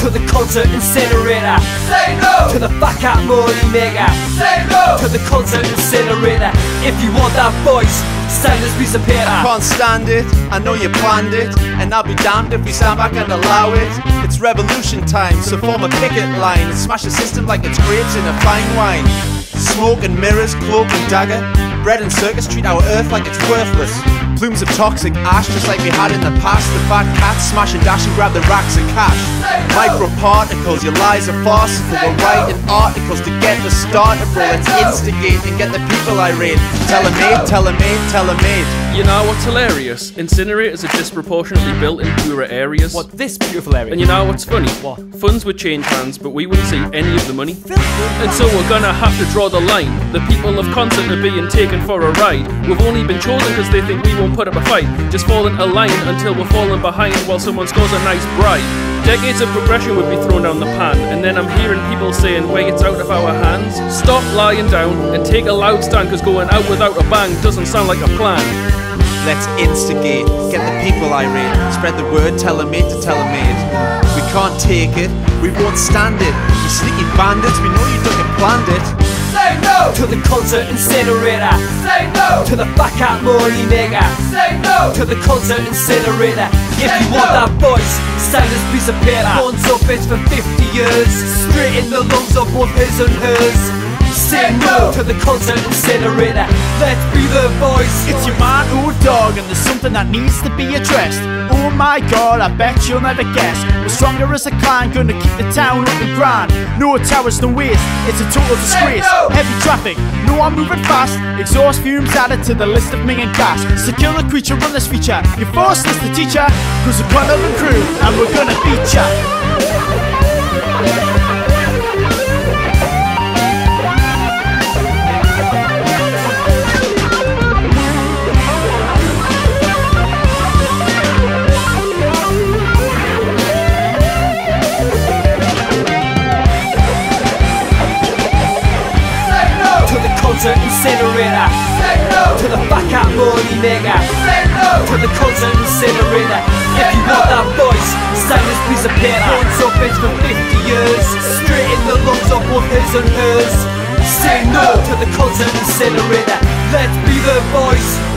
to the Consett Incinerator. Say no to the fat cat money maker. Say no to the Consett Incinerator. If you want that voice, stand this piece of paper. I can't stand it, I know you planned it, and I'll be damned if we stand back and allow it. It's revolution time, so form a picket line and smash the system like it's grapes in a fine wine. Smoke and mirrors, cloak and dagger, bread and circus treat our earth like it's worthless. Plumes of toxic ash just like we had in the past. The fat cats smash and dash and grab the racks of cash. Microparticles, your lies are farcical. We're writing articles to get the starter, bro. Let's instigate and get the people irate. Tell 'em mate, tell 'em mate, tell 'em mate. You know what's hilarious? Incinerators are disproportionately built in poorer areas. What, this beautiful area? And you know what's funny? What? Funds would change hands, but we wouldn't see any of the money. And so we're gonna have to draw the line. The people of Consett are being taken for a ride. We've only been chosen because they think we won't put up a fight. Just fall in a line until we're falling behind while someone scores a nice bride. Decades of progression would be thrown down the pan, and then I'm hearing people saying, wait, it's out of our hands. Stop lying down and take a loud stand, cause going out without a bang doesn't sound like a plan. Let's instigate, get the people irate. Spread the word, tell 'em mate to tell 'em mate. We can't take it, we won't stand it. You sneaky bandits, we know you done and planned it. Say no to the Consett Incinerator. Say no to the fat cat money maker. Say no to the Consett Incinerator. If you want that voice, stand this piece of paper. Guns up it for 50 years, straight in the lungs of both his and hers. Say no to the Consett Incinerator. Let's be the voice. It's your man, Con Dawg, and there's something that needs to be addressed. Oh my god, I bet you'll never guess. We're stronger as a clan, gonna keep the town up and grind. No towers, no waste, it's a total disgrace. No. Heavy traffic, no I'm moving fast. Exhaust fumes added to the list of minging gas. Secure the creature on this feature. You forced us the teacher, cause we're Con Dawg and crew, and we're gonna beat ya. Consett Incinerator. Say no to the fat cat money maker. Say no to the Consett Incinerator. If you want that voice, stand this piece of paper. Guns up it for 50 years, straight in the lungs of both his and hers. Say no to the Consett Incinerator. Let's be the voice.